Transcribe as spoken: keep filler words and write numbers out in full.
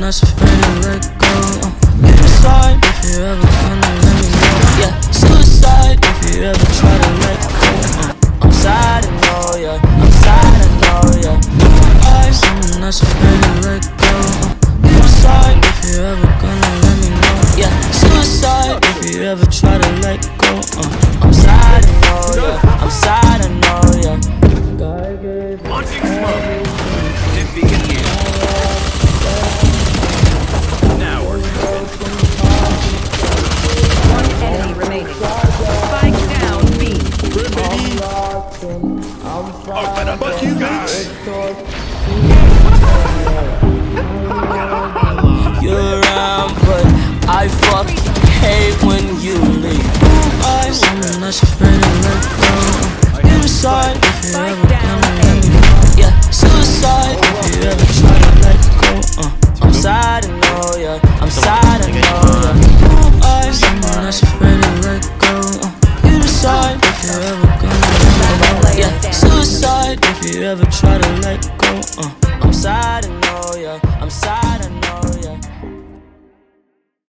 that's afraid to let go. uh, You decide if you ever gonna let me know. Yeah, suicide if you ever try to let go. uh, I'm sad, I know, yeah. I'm sad, I know, yeah. I'm someone that's afraid to let go. uh, You decide if you ever gonna let me know. Yeah, suicide if you ever try to let go. uh, I'm sad, I know, yeah. I'm sad, I know, yeah. Launching smoke. Dip beacon here. Now we're cooking. One enemy remaining. Spike down B. Open up, fuck you guys. You're around, but I fucking hate when you leave. I'm someone that's afraid to let go. You decide if you ever gonna let me know. Yeah, suicide if you ever try to let go. uh, I'm sad, I know, yeah. I'm sad, I know, yeah. I'm someone that's afraid to let go. uh, You decide if you ever gonna let me know. Yeah, suicide if you ever try to let go. uh, I'm sad, I know, yeah. I'm sad, I know, yeah.